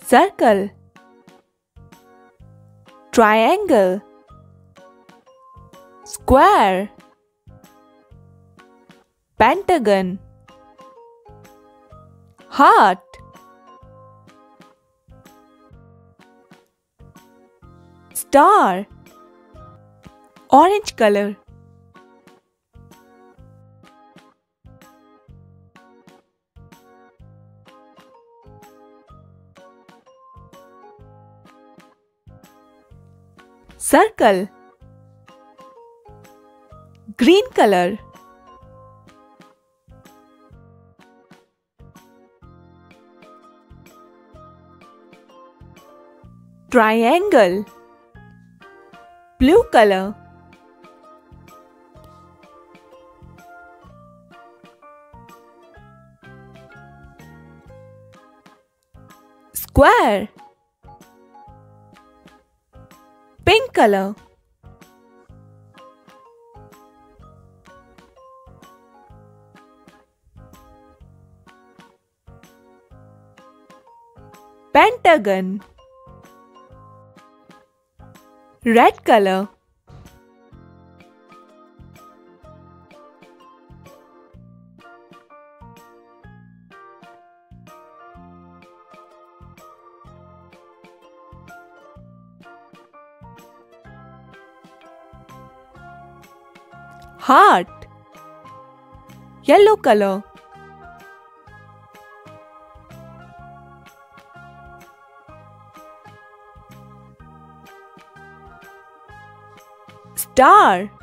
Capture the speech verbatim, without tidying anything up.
circle, triangle, square, pentagon, heart, star, orange color, circle, green color, triangle, blue color, square, pink color, pentagon, red color, heart, yellow color, star,